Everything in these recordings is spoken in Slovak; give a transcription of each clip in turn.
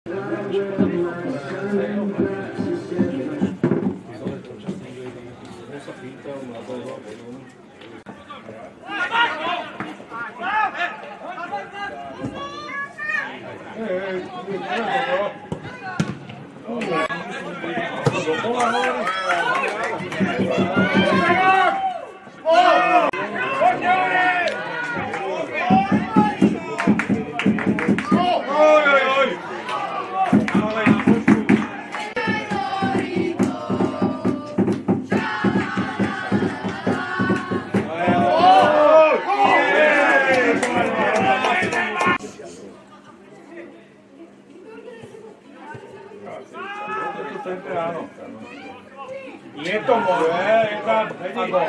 Je to moje, je tam gól.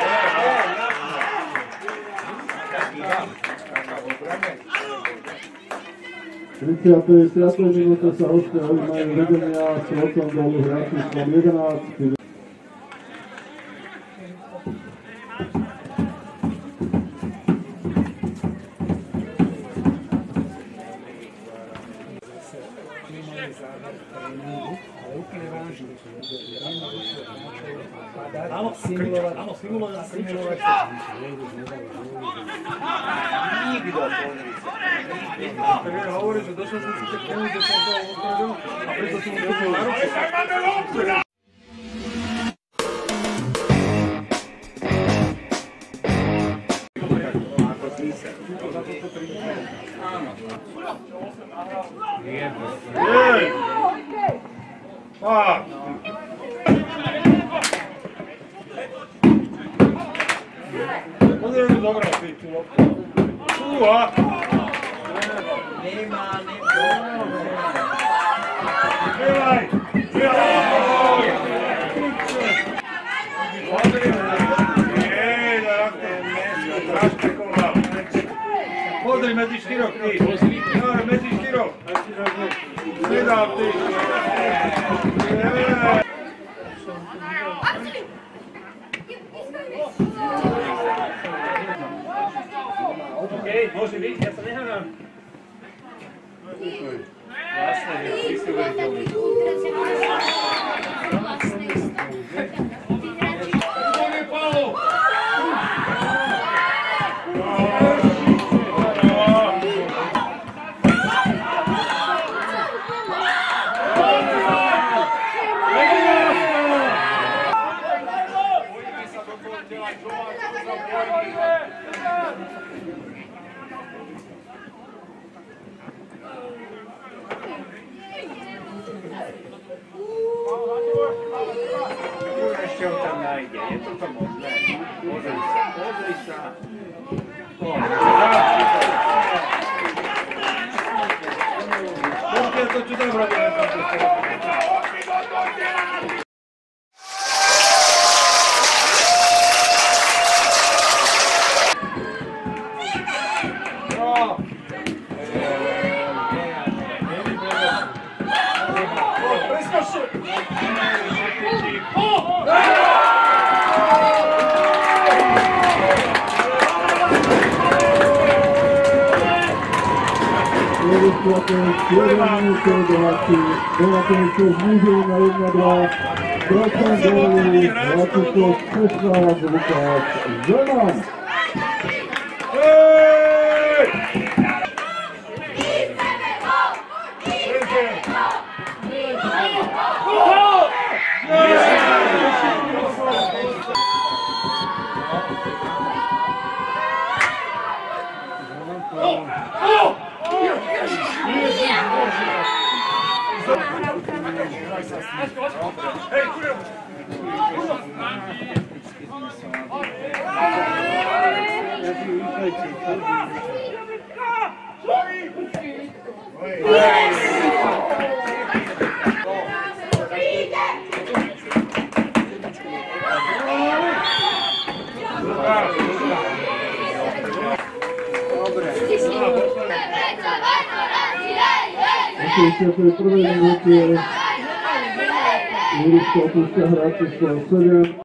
35. minúte sa rozťahujú, majú vedenia s celkom dolu hráči s 11. Áno, simulovať. Nikto hovorí, že došlo som si k tomu, že som to odkladil a preto som to na ruke. Dobra, ty loptu. Nemá. Bieľaj! Pozri medzi štyroch, ty. Medzi štyroch. Nedal, ty. Môže byť, ja sa nehádam. Jasné, ty si uveriteľný. Poďme, Paulo! Ešte ho tam nájde, je toto možné? Pozri sa. Pokiaľ to čo tam robíme tam to. Muži na 1-2, Bratislava góly, Augusto, Lukáš Zeman. V prvej minúte ihrisko opúšťa hráči 7.